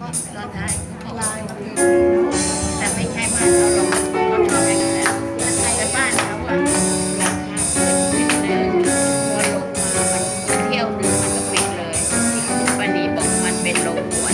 ตอนท้ายลายแต่ไม่ใช่บ้านเขาหรอกเขาชอบอย่างนั้นแต่บ้านเขาอะราคาขึ้นนิดนึงพอลงมามันเที่ยวนึงมันก็ปิดเลยป้านีบอกมันเป็นโรงหัว